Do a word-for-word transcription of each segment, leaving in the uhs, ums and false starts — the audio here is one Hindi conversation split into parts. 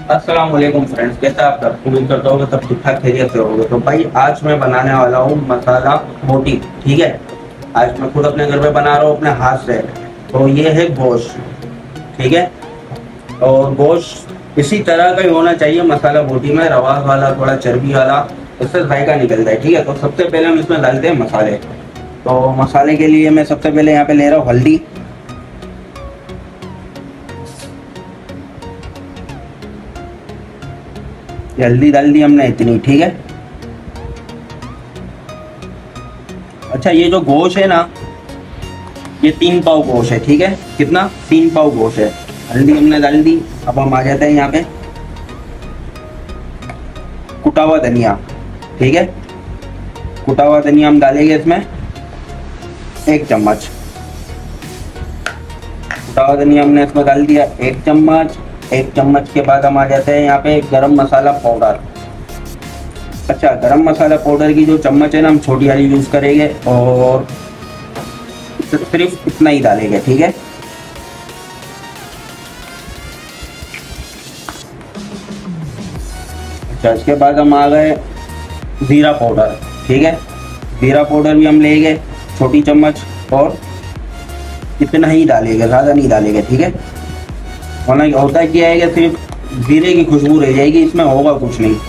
अस्सलाम वालेकुम फ्रेंड्स, कैसा आप सब? उम्मीद करता हूँ सब ठीक ठाक खैरियत से होंगे। तो भाई आज मैं बनाने वाला हूँ मसाला बोटी। ठीक है, आज मैं खुद अपने घर पे बना रहा हूँ अपने हाथ से। तो ये है गोश्त, ठीक है। और गोश्त इसी तरह का ही होना चाहिए मसाला बोटी में, रवास वाला, थोड़ा चर्बी वाला, इससे जायका निकलता है। ठीक है, तो सबसे पहले हम इसमें डालते हैं मसाले। तो मसाले के लिए मैं सबसे पहले यहाँ पे ले रहा हूँ हल्दी, हल्दी डाल दी हमने इतनी, ठीक है। अच्छा, ये जो गोश्त है ना, ये तीन पाव गोश्त है, ठीक है। कितना? तीन पाव गोश्त है। हल्दी हमने डाल दी। अब हम आ जाते हैं यहाँ पे कुटा हुआ धनिया, ठीक है। कुटा हुआ धनिया हम डालेंगे इसमें एक चम्मच। कुटा हुआ धनिया हमने इसमें डाल दिया एक चम्मच। एक चम्मच के बाद हम आ जाते हैं यहाँ पे गरम मसाला पाउडर। अच्छा, गरम मसाला पाउडर की जो चम्मच है ना, हम छोटी वाली यूज करेंगे और सिर्फ इतना ही डालेंगे, ठीक है। अच्छा, इसके बाद हम आ गए जीरा पाउडर, ठीक है। जीरा पाउडर भी हम लेंगे छोटी चम्मच और इतना ही डालेंगे, ज़्यादा नहीं डालेंगे, ठीक है। वरना होता क्या है कि सिर्फ जीरे की खुशबू रह जाएगी, इसमें होगा कुछ नहीं।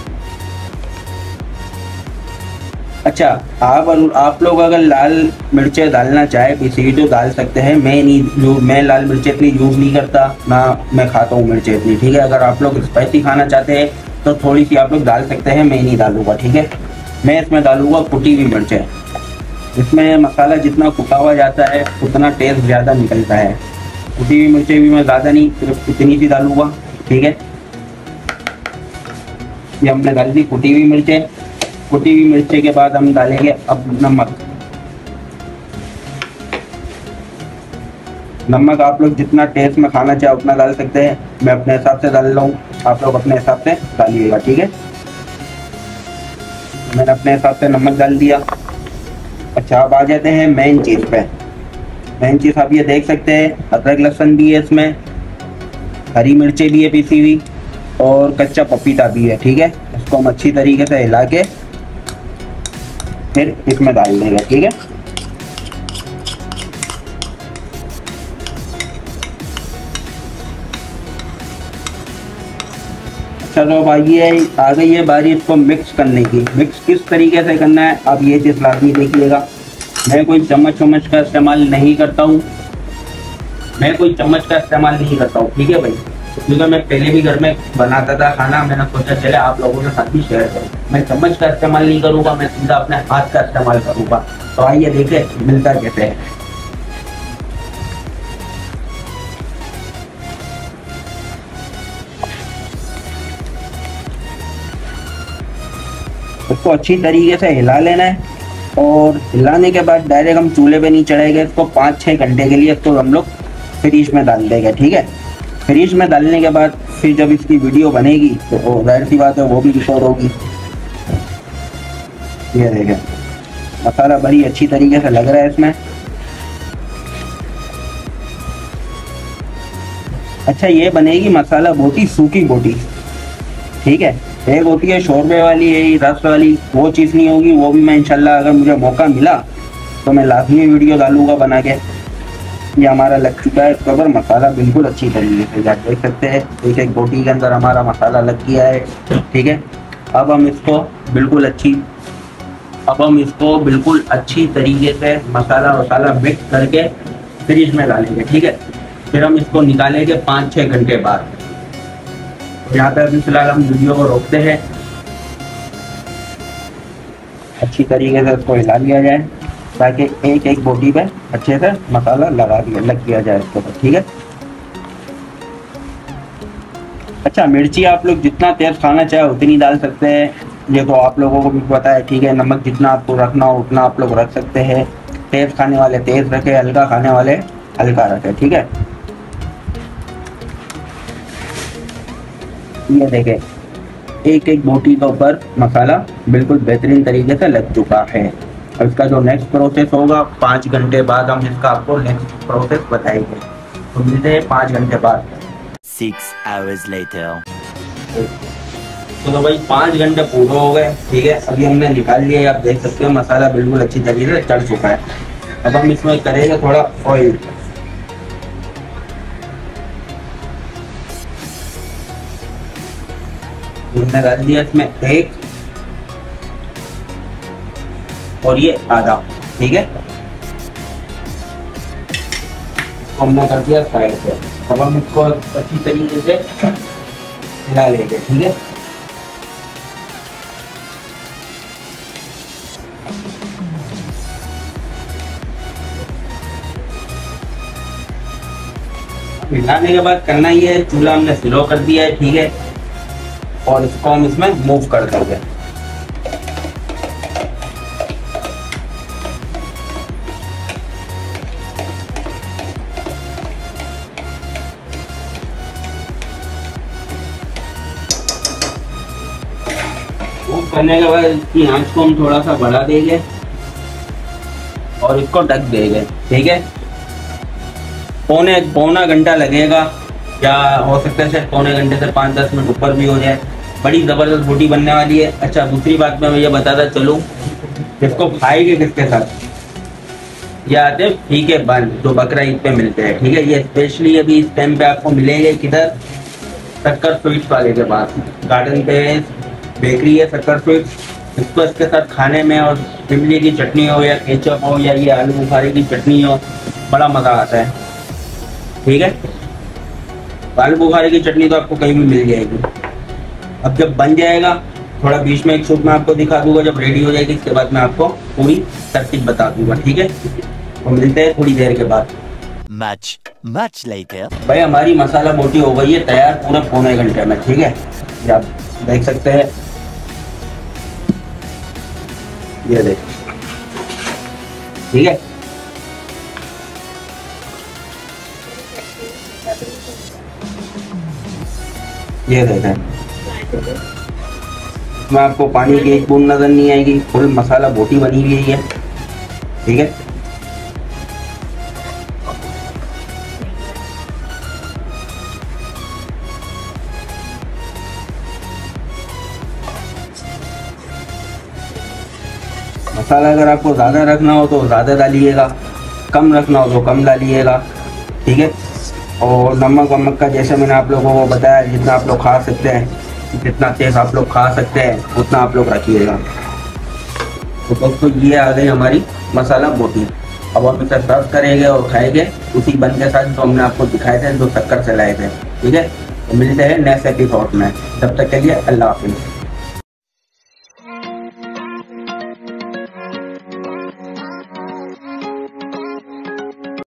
अच्छा, आप आप लोग अगर लाल मिर्चें डालना चाहे पीसी तो डाल सकते हैं। मैं नहीं, मैं लाल मिर्चें इतनी यूज़ नहीं करता, ना मैं खाता हूँ मिर्चें इतनी, ठीक है। अगर आप लोग स्पाइसी खाना चाहते हैं तो थोड़ी सी आप लोग डाल सकते हैं, मैं नहीं डालूंगा, ठीक है। मैं इसमें डालूंगा कुटी हुई मिर्चें। इसमें मसाला जितना कुटा हुआ जाता है उतना टेस्ट ज़्यादा निकलता है। कुटी हुई मिर्चें भी मैं ज़्यादा नहीं, सिर्फ इतनी सी डालूंगा, ठीक है। ये हमने डाल दी कुटी हुई मिर्चें। कुटी हुई मिर्ची के बाद हम डालेंगे अब नमक। नमक आप लोग जितना टेस्ट में खाना चाहे उतना डाल सकते हैं, मैं अपने हिसाब से डाल रहा हूँ, आप लोग अपने हिसाब से डालिएगा, ठीक है। मैंने अपने हिसाब से नमक डाल दिया। अच्छा, अब आ जाते हैं मेन चीज़ पे। मेन चीज़ आप ये देख सकते हैं, अदरक लहसुन भी है इसमें, हरी मिर्चें भी है पीसी हुई और कच्चा पपीता भी है, ठीक है। इसको हम अच्छी तरीके से हिला के फिर इसमें डाल देंगे, ठीक है। अच्छा, तो अब आइए आ गई है बारी इसको मिक्स करने की। मिक्स किस तरीके से करना है आप ये चीज़ लाजमी देखिएगा। मैं कोई चम्मच वम्मच का इस्तेमाल नहीं करता हूँ, मैं कोई चम्मच का इस्तेमाल नहीं करता हूँ, ठीक है भाई। क्योंकि मैं पहले भी घर में बनाता था खाना, मैंने सोचा चले आप लोगों के साथ भी शेयर करूँ। मैं चम्मच का इस्तेमाल नहीं करूँगा, मैं सीधा अपने हाथ का इस्तेमाल करूँगा। तो आइए देखें मिलता कैसे है। इसको अच्छी तरीके से हिला लेना है और हिलाने के बाद डायरेक्ट हम चूल्हे पे नहीं चढ़ाएंगे इसको। पाँच छः घंटे के लिए इसको हम लोग फ्रीज में डाल देंगे, ठीक है। फ्रीज में डालने के बाद फिर जब इसकी वीडियो बनेगी तो जाहिर सी बात है वो भी रिकॉर्ड होगी। ये देखें, मसाला बड़ी अच्छी तरीके से लग रहा है इसमें। अच्छा, ये बनेगी मसाला बोटी, सूखी बोटी, ठीक है। एक होती है शोरबे वाली, है रस वाली, वो चीज़ नहीं होगी। वो भी मैं इंशाल्लाह अगर मुझे मौका मिला तो मैं लाजमी वीडियो डालूंगा बना के। ये हमारा लग चुका है इसके ऊपर मसाला बिल्कुल अच्छी तरीके से, आप देख सकते हैं एक एक बोटी के अंदर हमारा मसाला लग गया है, ठीक है। अब हम इसको बिल्कुल अच्छी अब हम इसको बिल्कुल अच्छी तरीके से मसाला वसाला मिक्स करके फ्रिज में डालेंगे, ठीक है। फिर हम इसको निकालेंगे पाँच छः घंटे बाद। यहाँ पे अभी फिलहाल हम वीडियो को रोकते हैं, अच्छी तरीके से इसको हिला लिया जाए ताकि एक एक बोटी पे अच्छे से मसाला लगा दिया लग किया जाए इसके ऊपर, ठीक है। अच्छा, मिर्ची आप लोग जितना तेज खाना चाहे उतनी डाल सकते हैं, ये तो आप लोगों को भी पता है, ठीक है। नमक जितना आपको रखना हो उतना आप लोग रख सकते हैं। तेज खाने वाले तेज रखे, हल्का खाने वाले हल्का रखे, ठीक है। ये देखें, एक एक बोटी के ऊपर मसाला बिल्कुल बेहतरीन तरीके से लग चुका है। और इसका जो नेक्स्ट प्रोसेस होगा पाँच घंटे बाद हम इसका आपको नेक्स्ट प्रोसेस बताएंगे। तो मिलते हैं पाँच घंटे बाद। Six hours later. तो, तो भाई पाँच घंटे पूरे हो गए। ठीक है, अभी हमने निकाल लिया। आप देख सकते हो मसाला बिल्कुल अच्छी तरीके से चढ़ चुका है। अब हम इसमें करेंगे थोड़ा ऑयल। हमने डाल दिया इसमें एक और ये आधा। ठीक है, इसको हमने कर दिया साइड से। अब हम इसको अच्छी तरीके से हिला लेंगे। ठीक है, हिलाने के बाद करना ही है, चूल्हा हमने स्लो कर दिया है। ठीक है, और इसको हम इसमें मूव कर देंगे। मूव करने के बाद इसकी आंच को हम थोड़ा सा बढ़ा देंगे और इसको ढक देंगे। ठीक है, पौने पौना घंटा लगेगा, या हो सकता है पौने घंटे से पाँच दस मिनट ऊपर भी हो जाए। बड़ी जबरदस्त बोटी बनने वाली है। अच्छा, दूसरी बात मैं ये बताता चलूँ, इसको खाएंगे किसके साथ? ये आते हैं फीके बन जो बकरा ईद पे मिलते हैं। ठीक है, ये स्पेशली अभी इस टाइम पे आपको मिलेंगे किधर? शक्कर स्वीट्स वाले के पास, गार्डन पे बेकरी है शक्कर स्वीट्स। इसको इसके साथ खाने में, और इमली की चटनी हो या केचप हो या ये आलू बुखारे की चटनी हो, बड़ा मज़ा आता है। ठीक है, आलू बुखारे की चटनी तो आपको कहीं भी मिल जाएगी। अब जब बन जाएगा, थोड़ा बीच में एक शूट में आपको दिखा दूंगा, जब रेडी हो जाएगी इसके बाद मैं आपको पूरी तरकीब बता दूंगा। ठीक है, तो मिलते हैं थोड़ी देर के बाद। Much, much later. भाई हमारी मसाला बोटी हो गई है तैयार पूरे पौने घंटे में। ठीक है, ये आप देख सकते हैं, ये देख। ठीक है, ये देखें, इसमें आपको पानी की एक बूंद नजर नहीं आएगी, फुल मसाला बोटी बनी हुई है। ठीक है, मसाला अगर आपको ज़्यादा रखना हो तो ज़्यादा डालिएगा, कम रखना हो तो कम डालिएगा। ठीक है, और नमक वमक का जैसे मैंने आप लोगों को बताया, जितना आप लोग खा सकते हैं, जितना तेज आप लोग खा सकते हैं उतना आप लोग रखिएगा। तो दोस्तों ये आ गई हमारी मसाला बोटी। अब हम इसे सर्व करेंगे और खाएंगे उसी बन के साथ जो हमने आपको दिखाए थे, जो शक्कर से लाए थे। ठीक है, तो मिलते हैं नेक्स्ट एपिसोड में, तब तक के लिए अल्लाह हाफिज़।